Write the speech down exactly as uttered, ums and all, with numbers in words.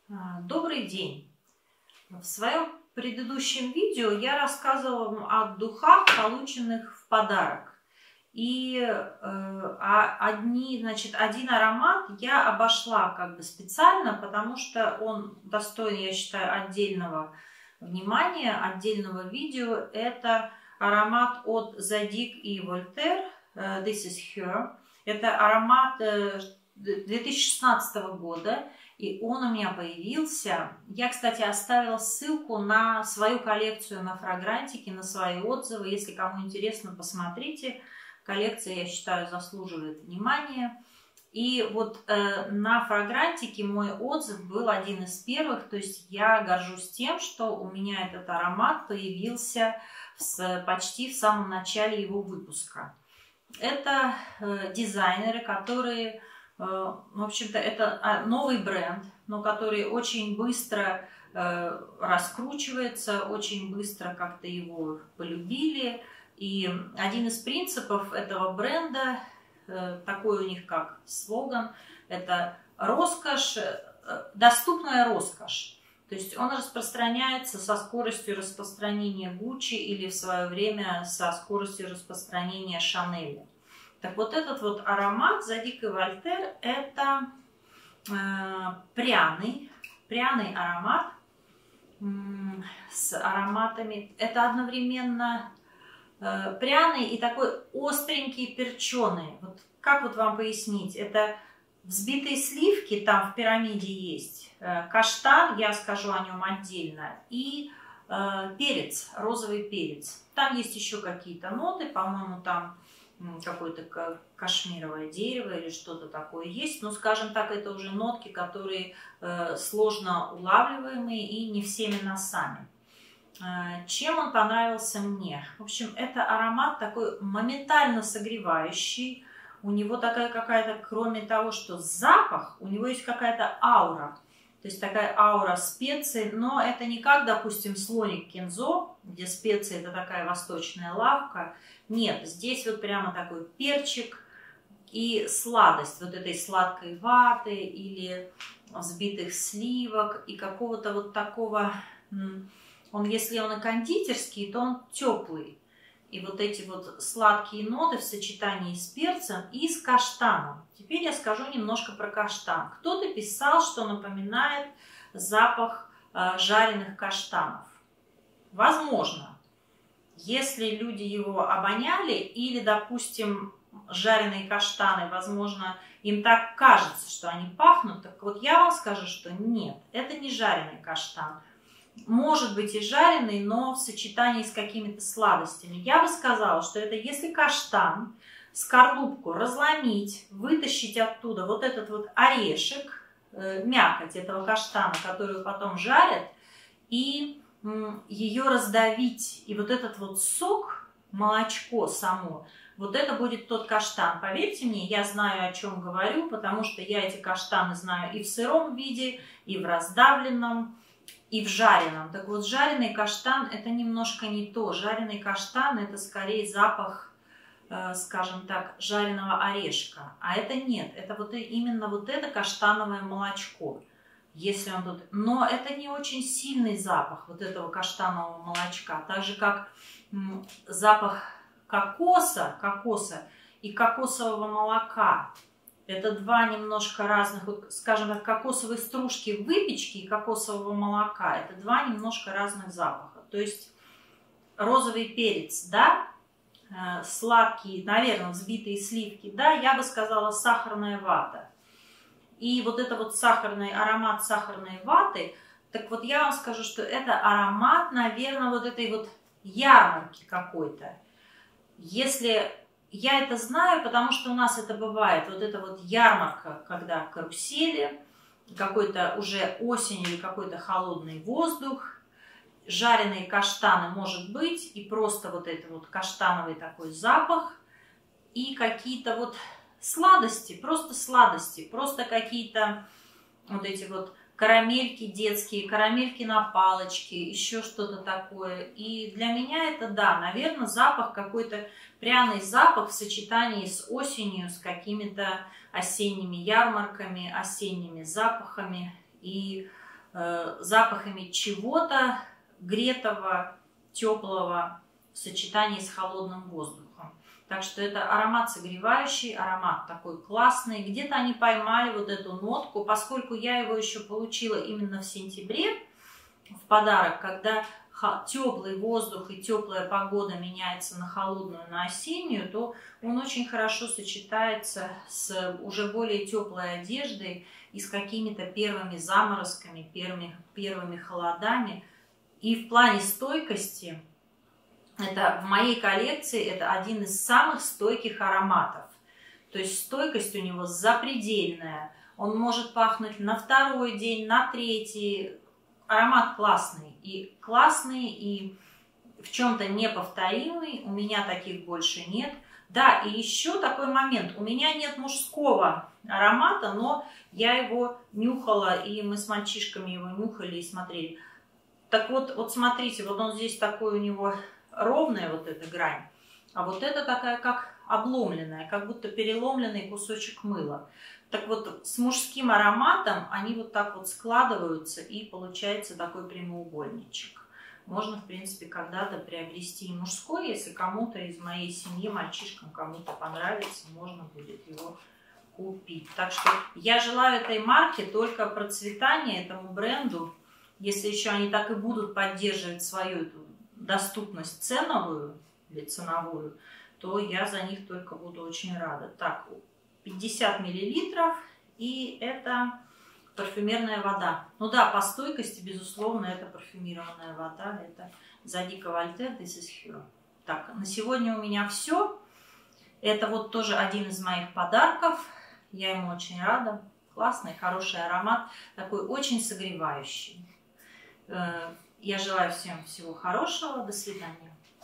Добрый день! В своем предыдущем видео я рассказывала вам о духах, полученных в подарок. И э, одни, значит, один аромат я обошла как бы специально, потому что он достоин, я считаю, отдельного внимания, отдельного видео. Это аромат от Zadig и Voltaire, This is Her. Это аромат две тысячи шестнадцатого года. И он у меня появился. Я, кстати, оставила ссылку на свою коллекцию на Фрагрантике, на свои отзывы. Если кому интересно, посмотрите. Коллекция, я считаю, заслуживает внимания. И вот э, на Фрагрантике мой отзыв был один из первых. То есть я горжусь тем, что у меня этот аромат появился в, почти в самом начале его выпуска. Это э, дизайнеры, которые... В общем-то, это новый бренд, но который очень быстро э, раскручивается, очень быстро как-то его полюбили. И один из принципов этого бренда, э, такой у них как слоган, это роскошь, э, доступная роскошь. То есть он распространяется со скоростью распространения Гуччи или в свое время со скоростью распространения Шанеля. Так вот этот вот аромат Zadig и Voltaire — это э, пряный, пряный аромат э, с ароматами. Это одновременно э, пряный и такой остренький, перченый. Вот как вот вам пояснить? Это взбитые сливки, там в пирамиде есть, э, каштан, я скажу о нем отдельно, и э, перец, розовый перец. Там есть еще какие-то ноты, по-моему, там какое-то кашмировое дерево или что-то такое есть. Но, скажем так, это уже нотки, которые э, сложно улавливаемые и не всеми носами. Э, чем он понравился мне? В общем, это аромат такой моментально согревающий. У него такая какая-то, кроме того, что запах, у него есть какая-то аура. То есть такая аура специй, но это не как, допустим, слоник Кензо, где специи — это такая восточная лавка. Нет, здесь вот прямо такой перчик и сладость вот этой сладкой ваты или взбитых сливок и какого-то вот такого, он, если он и кондитерский, то он теплый. И вот эти вот сладкие ноты в сочетании с перцем и с каштаном. Теперь я скажу немножко про каштан. Кто-то писал, что напоминает запах э, жареных каштанов. Возможно, если люди его обоняли или, допустим, жареные каштаны, возможно, им так кажется, что они пахнут. Так вот я вам скажу, что нет, это не жареный каштан. Может быть и жареный, но в сочетании с какими-то сладостями. Я бы сказала, что это если каштан, скорлупку разломить, вытащить оттуда вот этот вот орешек, э, мякоть этого каштана, которую потом жарят, и э, ее раздавить. И вот этот вот сок, молочко само, вот это будет тот каштан. Поверьте мне, я знаю, о чем говорю, потому что я эти каштаны знаю и в сыром виде, и в раздавленном, и в жареном. Так вот, жареный каштан — это немножко не то. Жареный каштан — это скорее запах, э, скажем так, жареного орешка. А это нет. Это вот именно вот это каштановое молочко. Если он тут... Но это не очень сильный запах вот этого каштанового молочка. Так же, как м, запах кокоса, кокоса и кокосового молока. Это два немножко разных, вот, скажем так, кокосовой стружки в выпечке и кокосового молока. Это два немножко разных запаха. То есть розовый перец, да, э, сладкие, наверное, взбитые сливки, да, я бы сказала сахарная вата. И вот это вот сахарный аромат сахарной ваты, так вот я вам скажу, что это аромат, наверное, вот этой вот ярмарки какой-то. Если... Я это знаю, потому что у нас это бывает. Вот эта вот ярмарка, когда карусели, какой-то уже осень или какой-то холодный воздух, жареные каштаны, может быть, и просто вот это вот каштановый такой запах, и какие-то вот сладости, просто сладости, просто какие-то вот эти вот карамельки детские, карамельки на палочке, еще что-то такое. И для меня это, да, наверное, запах какой-то, пряный запах в сочетании с осенью, с какими-то осенними ярмарками, осенними запахами. И э, запахами чего-то гретого, теплого в сочетании с холодным воздухом. Так что это аромат согревающий, аромат такой классный. Где-то они поймали вот эту нотку, поскольку я его еще получила именно в сентябре в подарок, когда теплый воздух и теплая погода меняется на холодную, на осеннюю, то он очень хорошо сочетается с уже более теплой одеждой и с какими-то первыми заморозками, первыми, первыми холодами. И в плане стойкости, это в моей коллекции это один из самых стойких ароматов. То есть стойкость у него запредельная. Он может пахнуть на второй день, на третий. Аромат классный. И классный, и в чем-то неповторимый. У меня таких больше нет. Да, и еще такой момент. У меня нет мужского аромата, но я его нюхала, и мы с мальчишками его нюхали и смотрели. Так вот, вот смотрите, вот он здесь такой у него ровная вот эта грань, а вот это такая как обломленная, как будто переломленный кусочек мыла. Так вот, с мужским ароматом они вот так вот складываются, и получается такой прямоугольничек. Можно, в принципе, когда-то приобрести и мужской, если кому-то из моей семьи, мальчишкам, кому-то понравится, можно будет его купить. Так что я желаю этой марке только процветания, этому бренду. Если еще они так и будут поддерживать свою эту доступность ценовую или ценовую, то я за них только буду очень рада. Так, пятьдесят миллилитров, и это парфюмерная вода. Ну да, по стойкости, безусловно, это парфюмированная вода. Это Zadig & Voltaire This is Her. Так, на сегодня у меня все. Это вот тоже один из моих подарков. Я ему очень рада. Классный, хороший аромат. Такой очень согревающий. Я желаю всем всего хорошего. До свидания.